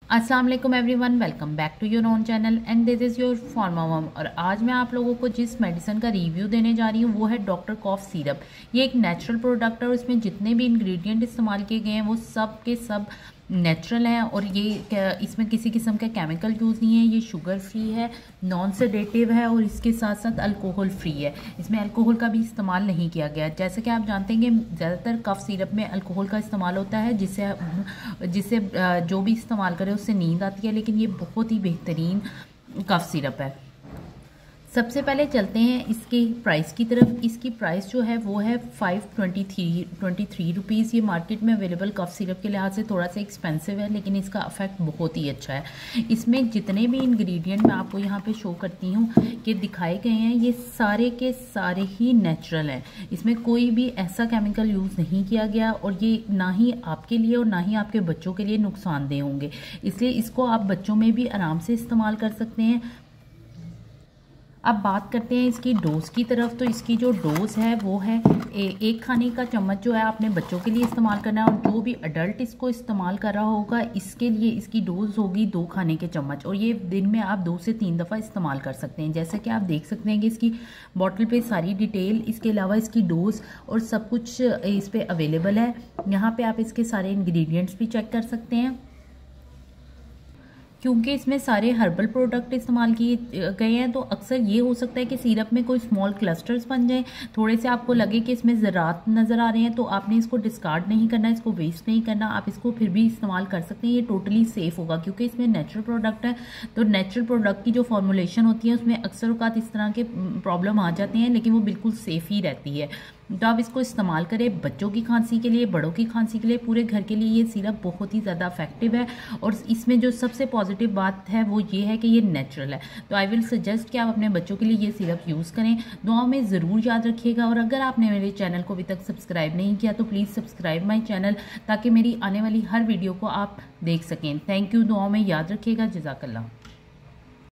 अस्सलाम वालेकुम everyone, welcome back to your own channel and this is your pharma mom. और आज मैं आप लोगों को जिस मेडिसिन का रिव्यू देने जा रही हूँ वो है डॉक्टर कॉफ सिरप। ये एक नेचुरल प्रोडक्ट है और इसमें जितने भी इंग्रेडिएंट इस्तेमाल किए गए हैं वो सब के सब नेचुरल हैं और ये इसमें किसी किस्म का केमिकल यूज़ नहीं है। ये शुगर फ्री है, नॉन सेडेटिव है और इसके साथ साथ अल्कोहल फ्री है। इसमें अल्कोहल का भी इस्तेमाल नहीं किया गया। जैसे कि आप जानते हैं कि ज़्यादातर कफ सिरप में अल्कोहल का इस्तेमाल होता है जिससे जो भी इस्तेमाल करे उससे नींद आती है, लेकिन ये बहुत ही बेहतरीन कफ सिरप है। सबसे पहले चलते हैं इसके प्राइस की तरफ। इसकी प्राइस जो है वो है 523 रुपीज़। ये मार्केट में अवेलेबल कफ सिरप के लिहाज से थोड़ा सा एक्सपेंसिव है, लेकिन इसका इफेक्ट बहुत ही अच्छा है। इसमें जितने भी इंग्रेडिएंट मैं आपको यहाँ पे शो करती हूँ कि दिखाए गए हैं, ये सारे के सारे ही नेचुरल हैं। इसमें कोई भी ऐसा केमिकल यूज़ नहीं किया गया और ये ना ही आपके लिए और ना ही आपके बच्चों के लिए नुकसानदेह होंगे, इसलिए इसको आप बच्चों में भी आराम से इस्तेमाल कर सकते हैं। अब बात करते हैं इसकी डोज की तरफ। तो इसकी जो डोज है वो है एक खाने का चम्मच जो है आपने बच्चों के लिए इस्तेमाल करना है, और जो भी अडल्ट इसको इस्तेमाल कर रहा होगा इसके लिए इसकी डोज होगी 2 खाने के चम्मच, और ये दिन में आप 2 से 3 दफ़ा इस्तेमाल कर सकते हैं। जैसे कि आप देख सकते हैं कि इसकी बॉटल पे सारी डिटेल, इसके अलावा इसकी डोज और सब कुछ इस पर अवेलेबल है। यहाँ पर आप इसके सारे इन्ग्रीडियंट्स भी चेक कर सकते हैं। क्योंकि इसमें सारे हर्बल प्रोडक्ट इस्तेमाल किए गए हैं तो अक्सर ये हो सकता है कि सिरप में कोई स्मॉल क्लस्टर्स बन जाएं, थोड़े से आपको लगे कि इसमें ज़रात नज़र आ रहे हैं, तो आपने इसको डिस्कार्ड नहीं करना, इसको वेस्ट नहीं करना, आप इसको फिर भी इस्तेमाल कर सकते हैं। ये टोटली सेफ होगा क्योंकि इसमें नेचुरल प्रोडक्ट है। तो नेचुरल प्रोडक्ट की जो फॉर्मुलेशन होती है उसमें अक्सर औक़ात इस तरह के प्रॉब्लम आ जाते हैं, लेकिन वो बिल्कुल सेफ़ ही रहती है। तो आप इसको इस्तेमाल करें बच्चों की खांसी के लिए, बड़ों की खांसी के लिए, पूरे घर के लिए ये सिरप बहुत ही ज़्यादा इफेक्टिव है। और इसमें जो सबसे पॉजिटिव बात है वो ये है कि ये नेचुरल है। तो आई विल सजेस्ट कि आप अपने बच्चों के लिए ये सिरप यूज़ करें। दुआओं में ज़रूर याद रखिएगा, और अगर आपने मेरे चैनल को अभी तक सब्सक्राइब नहीं किया तो प्लीज़ सब्सक्राइब माई चैनल, ताकि मेरी आने वाली हर वीडियो को आप देख सकें। Thank you. दुआओं में याद रखिएगा। जज़ाकल्लाह।